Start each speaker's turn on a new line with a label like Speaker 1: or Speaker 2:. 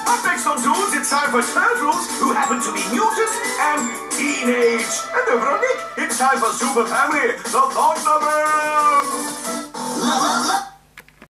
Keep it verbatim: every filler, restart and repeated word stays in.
Speaker 1: Up next on Dudes, it's time for turtles who happen to be mutant and teenage. And over on Nick, it's time for Super Family, the Thought Lovers.